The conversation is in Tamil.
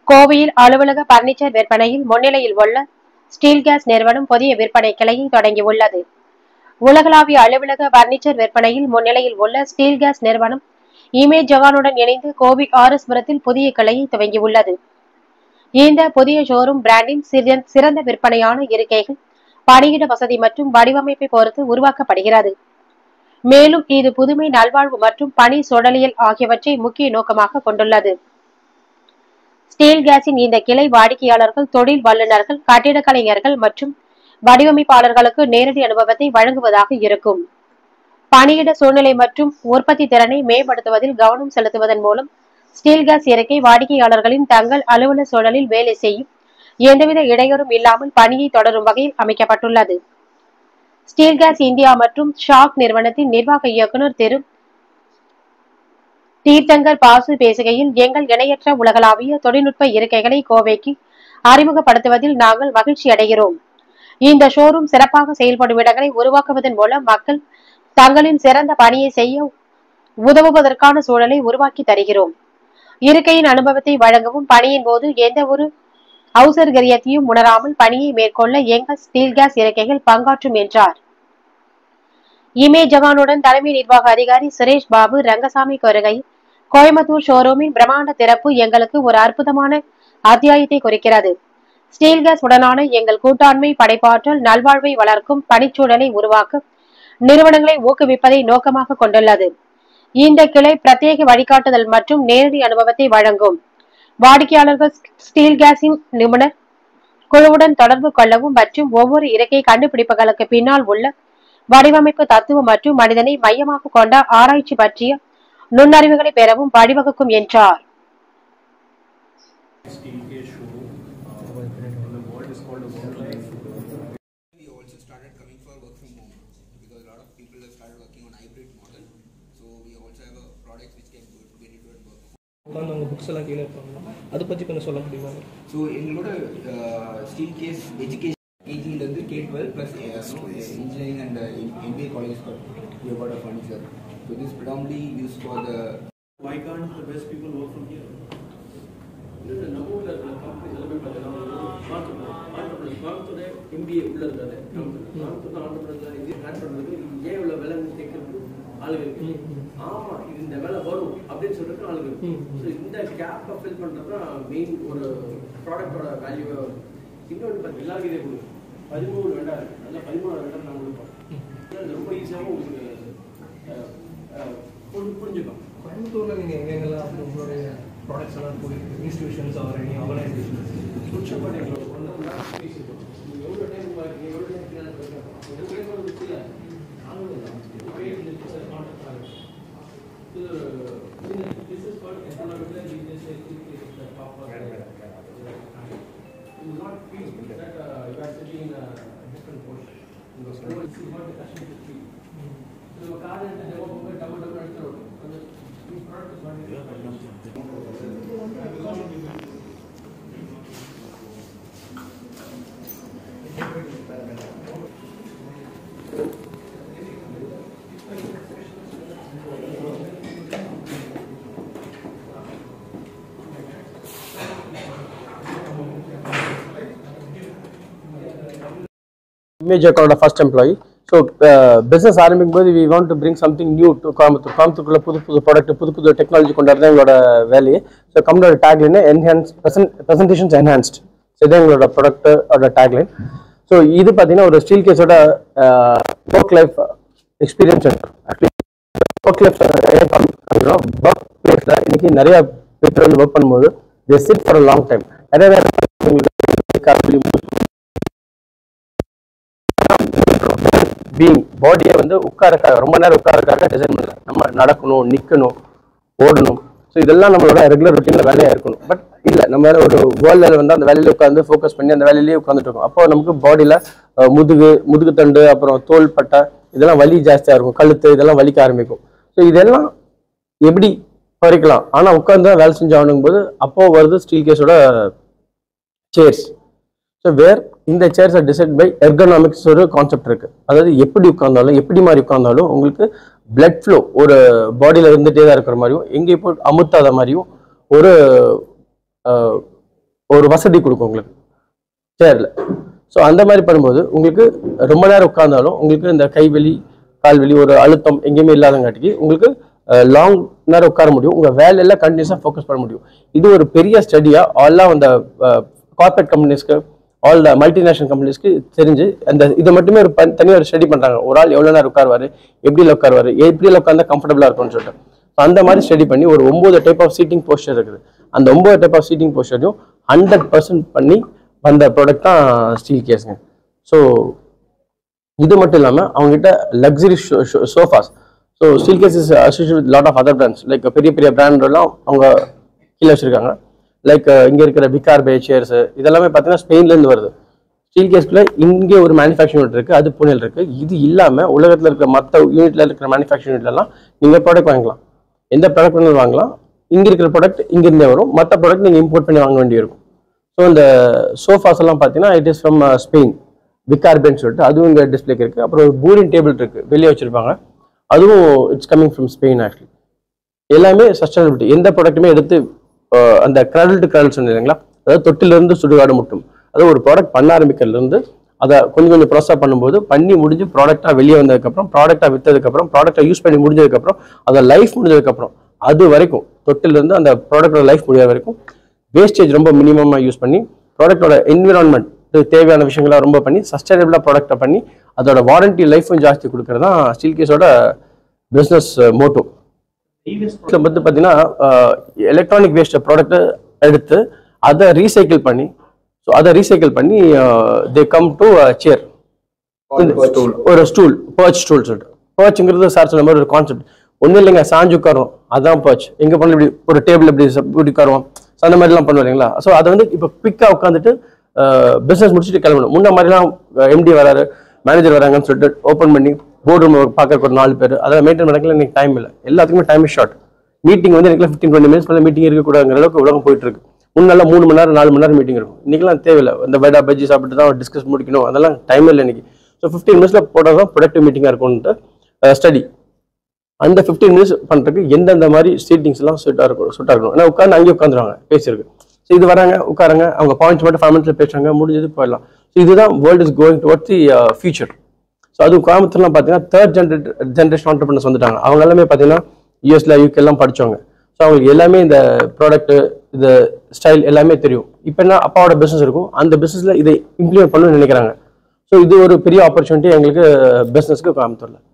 கோவையில் அலுவலக பர்னிச்சர் விற்பனையில் முன்னிலையில் உள்ள ஸ்டீல் கேஸ் நிறுவனம் புதிய விற்பனை கிளையை தொடங்கியுள்ளது. உலகளாவிய அலுவலக பர்னிச்சர் விற்பனையில் முன்னிலையில் உள்ள ஸ்டீல் கேஸ் நிறுவனம் இமேஜ் ஜகானுடன் இணைந்து கோவை ஆர்எஸ்புரத்தில் புதிய கிளையை துவங்கியுள்ளது. இந்த புதிய ஷோரூம் பிராண்டின் சிறந்த விற்பனையான இருக்கைகள், பணியிட வசதி மற்றும் வடிவமைப்பை பொறுத்து உருவாக்கப்படுகிறது. மேலும் இது புதுமை, நல்வாழ்வு மற்றும் பணி சூழலியல் ஆகியவற்றை முக்கிய நோக்கமாக கொண்டுள்ளது. ஸ்டீல் கேஸின் இந்த கிளை வாடிக்கையாளர்கள், தொழில் வல்லுநர்கள், கட்டிடக் கலைஞர்கள் மற்றும் வடிவமைப்பாளர்களுக்கு நேரடி அனுபவத்தை வழங்குவதாக இருக்கும். பணியிட சூழ்நிலை மற்றும் உற்பத்தி திறனை மேம்படுத்துவதில் கவனம் செலுத்துவதன் மூலம் ஸ்டீல் கேஸ் இருக்கை வாடிக்கையாளர்களின் தங்கள் அலுவலக சூழலில் வேலை செய்யும் எந்தவித இடையூறும் இல்லாமல் பணியை தொடரும் வகையில் அமைக்கப்பட்டுள்ளது. ஸ்டீல் கேஸ் இந்தியா மற்றும் ஷாக் நிறுவனத்தின் நிர்வாக இயக்குநர் திரு தீர்த்தங்கர் பாசு பேசுகையில், எங்கள் இணையற்ற உலகளாவிய தொழில்நுட்ப இருக்கைகளை கோவைக்கு அறிமுகப்படுத்துவதில் நாங்கள் மகிழ்ச்சி அடைகிறோம். இந்த ஷோரூம் சிறப்பாக செயல்படும் இடங்களை உருவாக்குவதன் மூலம் மக்கள் தங்களின் சிறந்த பணியை செய்ய உதவுவதற்கான சூழலை உருவாக்கி தருகிறோம். இருக்கையின் அனுபவத்தை வழங்கவும், பணியின் போது எந்த ஒரு அசௌகரியத்தையும் உணராமல் பணியை மேற்கொள்ள எங்கள் ஸ்டீல் கேஸ் இருக்கைகள் பங்காற்றும் என்றார். இமேஜ் ஜகானுடன் தலைமை நிர்வாக அதிகாரி சுரேஷ் பாபு ரங்கசாமி கூறுகையில், கோயம்புத்தூர் ஷோரூமின் பிரம்மாண்ட திறப்பு எங்களுக்கு ஒரு அற்புதமான அத்தியாயத்தை குறிக்கிறது. ஸ்டீல் கேஸ் உடனான எங்கள் கூட்டாண்மை, படைப்பாற்றல், நல்வாழ்வை வளர்க்கும் பணிச்சூழலை உருவாக்க நிறுவனங்களை ஊக்குவிப்பதை நோக்கமாக கொண்டுள்ளது. இந்த கிளை பிரத்யேக வழிகாட்டுதல் மற்றும் நேரடி அனுபவத்தை வழங்கும். வாடிக்கையாளர்கள் ஸ்டீல் கேஸின் நிபுணர் குழுவுடன் தொடர்பு கொள்ளவும் மற்றும் ஒவ்வொரு இருக்கை கண்டுபிடிப்புகளுக்கு பின்னால் உள்ள வடிவமைப்பு தத்துவம் மற்றும் மனிதனை மையமாக கொண்ட ஆராய்ச்சி பற்றிய நுண்ணறிவுகளை பெறவும் வழிவகுக்கும் என்றார். புக்ஸ் எல்லாம் கீழே இருப்பாங்க, அதை பற்றி கொஞ்சம் சொல்ல முடியுமா? ஸோ எங்களோட ஸ்டீல் கேஸ் எஜுகேஷன் கேஜிலேருந்து K-12 plus engineering and MBA colleges we have got a furniture. So this is predominantly used for the. Why can't the best people work from here? நம்ம ஊர்ல இருக்கிற கம்பெனிஸ் எல்லாமே பார்த்தீங்கன்னா MBA உள்ள இருக்காது. ஆண்டர்பிரனர் இது ஹேண்ட் பண்ணுறது ஏன் இவ்வளோ வேலை கேட்கறது ஆளுங்க இருக்கு. ஆமா, இது இந்த வேலை வரும் அப்படின்னு சொல்லிட்டு ஆளுங்க இருக்கு. ஸோ இந்த கேப்பை ஃபில் பண்ணுறது தான் மெயின் ஒரு ப்ராடக்டோட வேல்யூவே வரும். இன்னொன்று பார்த்து எல்லாருக்கும் இதே கொடுக்கும் 13 வெண்டா இருக்கு, நல்லா 14 வெண்டா நாங்கள் கொடுப்போம். ரொம்ப ஈஸியாகவும் உங்களுக்கு புரிஞ்சுக்கலாம். கோயம்புத்தூரில் நீங்கள் எங்கெங்கெல்லாம் உங்களுடைய ப்ராடக்ட்ஸ் எல்லாம் போயிருக்கு, இன்ஸ்டியூஷன்ஸ் ஆர் எனி ஆர்கனைசேஷன்ஸ் சுற்றப்பட்ட பேசியிருக்கோம். நீங்கள் எவ்வளோ டைம் எவ்வளோ டைம் இல்லை this is called economical leadership. You will not feel that you are sitting in a different portion. You will see what the customer is feeling. So a car and the double road. The product is Image Jagan's first employee. So business ஆரம்பிக்கும்போது we want to bring something new to Coimbatore. கோயம்புத்தூர்ல புது ப்ராடக்ட், புது டெக்னாலஜி கொண்டாடுறது எங்களோட வேலையை. ஸோ கம்பெனியோட டேக்லைன் என்ஹான்ஸ் ப்ரெசன்டேஷன்ஸ் என்ஹான்ஸ்ட். இதுதான் எங்களோட ப்ராடக்டோட டேக்லைன். ஸோ இது பார்த்தீங்கன்னா ஒரு ஸ்டீல் கேஸோட work life experience. Actually work life work பிளேஸில் இன்னைக்கு நிறைய பேர் வந்து ஒர்க் பண்ணும்போது they sit for a long time. நிறைய பீயிங் பாடியை வந்து ரொம்ப நேரம் உட்காரக்காக டிசைன் பண்ணல. நம்ம நடக்கணும், நிற்கணும், ஓடணும். ஸோ இதெல்லாம் நம்மளோட ரெகுலர் ரொட்டீனில் வேலையாக இருக்கணும். பட் இல்லை, நம்ம ஒரு வேர்ல்டில் வந்து அந்த வேலையில உட்காந்து ஃபோக்கஸ் பண்ணி அந்த வேலையிலேயே உட்காந்துட்டு இருக்கோம். அப்போ நமக்கு பாடியில் முதுகு தண்டு, அப்புறம் தோல் பட்டை இதெல்லாம் வலி ஜாஸ்தியாக இருக்கும், கழுத்து இதெல்லாம் வலிக்க ஆரம்பிக்கும். ஸோ இதெல்லாம் எப்படி குறைக்கலாம்? ஆனால் உட்காந்து தான் வேலை செஞ்சாகணும் போது அப்போ வருது ஸ்டீல் கேஸோட சேர்ஸ். ஸோ வேர் இந்த chairs are decide by ergonomics ஒரு கான்செப்ட் இருக்கு. அதாவது எப்படி உட்கார்ந்தாலும், எப்படி மாதிரி உட்கார்ந்தாலும் உங்களுக்கு பிளட் ஃப்ளோ ஒரு பாடியில் இருந்துகிட்டே தான் இருக்கிற மாதிரியும், எங்கேயும் போய் அமுத்தாத மாதிரியும் ஒரு ஒரு வசதி கொடுக்கும் உங்களுக்கு சேர்ல. ஸோ அந்த மாதிரி பண்ணும்போது உங்களுக்கு ரொம்ப நேரம் உட்கார்ந்தாலும் உங்களுக்கு இந்த கைவலி கால்வலி ஒரு அழுத்தம் எங்கேயுமே இல்லாதங்காட்டிக்கு உங்களுக்கு லாங் நேரம் உட்கார முடியும். உங்கள் வேலையெல்லாம் கண்டினியூஸாக ஃபோக்கஸ் பண்ண முடியும். இது ஒரு பெரிய ஸ்டடியாக ஆல்லாம் அந்த கார்பரேட் கம்பெனிஸ்க்கு ஆல் த மல்டிநேஷனல் கம்பெனிஸ்க்கு தெரிஞ்சு அந்த இதை மட்டுமே ஒரு தனியாக ஒரு ஸ்டடி பண்ணுறாங்க. ஒரு ஆள் எவ்வளோ நேரம் உட்காருவார், எப்படியில் உட்காருவார், எப்படியில் உட்காந்தா கம்ஃபர்டபுளாக இருக்கும்னு சொல்லிட்டு அந்த மாதிரி ஸ்டடி பண்ணி ஒரு 9 டைப் ஆஃப் சீட்டிங் போஸ்டர் இருக்குது. அந்த 9 டைப் ஆஃப் சீட்டிங் போஸ்டரையும் 100% பண்ணி வந்த ப்ராடக்ட் தான் ஸ்டீல் கேஸுங்க. ஸோ இது மட்டும் இல்லாமல் அவங்ககிட்ட luxury sofas. So Steelcase is associate with lot of other brands. Like பெரிய பெரிய பிராண்டெல்லாம் அவங்க கீழே வச்சுருக்காங்க. லைக் இங்கே இருக்கிற விகார் பே சேர்ஸ் இதெல்லாமே பார்த்தீங்கன்னா ஸ்பெயின்லேருந்து வருது. ஸ்டீல் கேஸ்க்குள்ள இங்கே ஒரு மேனுஃபேக்சரிங் யூனிட் இருக்குது, அது புனேல இருக்குது. இது இல்லாமல் உலகத்தில் இருக்கிற மற்ற யூனிட்டில் இருக்கிற மேனுஃபேக்சரிங் யூனிட்லாம் நீங்கள் ப்ராடக்ட் வாங்கலாம். எந்த ப்ராடக்ட் வேணாலும் வாங்கலாம். இங்கே இருக்கிற ப்ராடக்ட் இங்கேருந்தே வரும், மற்ற ப்ராடக்ட் நீங்கள் இம்போர்ட் பண்ணி வாங்க வேண்டியிருக்கும். ஸோ இந்த சோஃபாஸ் எல்லாம் பார்த்தீங்கன்னா இட் இஸ் ஃப்ரம் ஸ்பெயின், விகார்பேன்னு சொல்லிட்டு அதுவும் இங்கே டிஸ்பிளேக்கு இருக்குது. அப்புறம் ஒரு பூரின் டேபிள் இருக்குது, வெளியே வச்சுருப்பாங்க, அதுவும் it's coming from Spain. Actually எல்லாமே சஸ்டைனபிலிட்டி. எந்த ப்ராடக்ட்டுமே எடுத்து அந்த கிராடல் டு கிராடல் சொன்னீங்களா, அதாவது தொட்டிலிருந்து சுடுகாடு மட்டும். அதாவது ஒரு ப்ராடக்ட் பண்ண ஆரம்பிக்கிறதுலேருந்து அதை கொஞ்சம் கொஞ்சம் ப்ராசஸ் பண்ணும்போது பண்ணி முடிஞ்சு ப்ராடக்டாக வெளியே வந்ததுக்கப்புறம், ப்ராடக்டாக விற்றதுக்கப்புறம், ப்ராடக்டை யூஸ் பண்ணி முடிஞ்சதுக்கப்புறம், அதை லைஃப் முடிஞ்சதுக்கப்புறம் அது வரைக்கும் தொட்டிலிருந்து அந்த ப்ராடக்டோட லைஃப் முடியாத வரைக்கும் வேஸ்டேஜ் ரொம்ப மினிமமாக யூஸ் பண்ணி ப்ராடக்டோட என்விரான்மெண்ட் தேவையான விஷயங்களாக ரொம்ப பண்ணி சஸ்டைனபிளாக ப்ராடக்டை பண்ணி அதோட வாரண்டி லைஃபும் ஜாஸ்தி கொடுக்குறது தான் ஸ்டீல் கேஸோட பிஸ்னஸ் மோட்டோ. இதில் வந்து பார்த்தீங்கன்னா எலக்ட்ரானிக் வேஸ்ட் ப்ராடக்ட்டை எடுத்து அதை ரீசைக்கிள் பண்ணி, ஸோ அதை ரீசைக்கிள் பண்ணி தே கம் டு சேர், ஒரு ஸ்டூல், பர்ச் ஸ்டூல் சொல்லிட்டு. பர்ச்சுங்கிறது சார் சொன்ன மாதிரி ஒரு கான்செப்ட். ஒன்றும் இல்லைங்க, சாஞ்சு உட்காரும், அதான் பர்ச். எங்கே பண்ண இப்படி ஒரு டேபிள் இப்படி உட்காருவோம், அந்த மாதிரிலாம் பண்ணுவோம் இல்லைங்களா. ஸோ அதை வந்து இப்போ குவிக்காக உட்காந்துட்டு பிஸ்னஸ் முடிச்சுட்டு கிளம்பணும். முன்ன மாதிரிலாம் எம்டி வராரு, மேனேஜர் வராங்கன்னு சொல்லிட்டு ஓப்பன் பண்ணி போர்ட் ரூம் பார்க்க ஒரு 4 பேர் அதெல்லாம் மெயின்டைன் பண்ணல. எனக்கு டைம் இல்லை, எல்லாத்துக்குமே டைம் இஸ் ஷார்ட். மீட்டிங் வந்து எனக்கு 15-20 மினிட்ஸ் மேலே மீட்டிங் இருக்கக்கூடாதுங்கிற அளவுக்கு உலகம் போயிட்டு இருக்கு. முன்னெல்லாம் 3 மணி நேரம் 4 மணி நேரம் மீட்டிங் இருக்கும். இன்னைக்கெல்லாம் தேவையில்லை, இந்த வடா பஜ்ஜி சாப்பிட்டு தான் டிஸ்கஸ் முடிக்கணும், அதெல்லாம் டைம் இல்லை இன்னைக்கு. ஸோ 15 மினிட்ஸில் போட்டால் தான் ப்ரொடக்டிவ் மீட்டிங்காக இருக்கும்ட்டு ஸ்டடி. அந்த 15 மினிட்ஸ் பண்ணுறதுக்கு எந்தெந்த மாதிரி சீட்டிங்ஸ் எல்லாம் சூட்டாக இருக்கணும். ஏன்னா உட்காந்து அங்கேயே உட்காந்துருவாங்க பேசியிருக்கு. ஸோ இது வராங்க உட்காராங்க, அவங்க பாயிண்ட்ஸ் மட்டும் 5 மினிட்ஸில் பேசுறாங்க, முடிஞ்சது போயிடலாம். ஸோ இதுதான் world is going towards the future. So அது கோயம்புத்தூர்லாம் பார்த்தீங்கன்னா 3rd ஜென்ரேஷன் ஆண்டர்பிரினர்ஸ் வந்துட்டாங்க. அவங்க எல்லாமே பார்த்தீங்கன்னா யூஎஸ்ல யூகேலாம் படித்தவங்க. ஸோ அவங்களுக்கு எல்லாமே இந்த ப்ராடக்ட்டு இந்த ஸ்டைல் எல்லாமே தெரியும். இப்போ என்ன அப்பாவோட பிஸ்னஸ் இருக்கும், அந்த பிஸ்னஸில் இதை இம்ப்ளிமெண்ட் பண்ணணும்னு நினைக்கிறாங்க. ஸோ இது ஒரு பெரிய ஆப்பர்ச்சுனிட்டி எங்களுக்கு பிஸ்னஸ்க்கு கோயம்புத்தூரில்.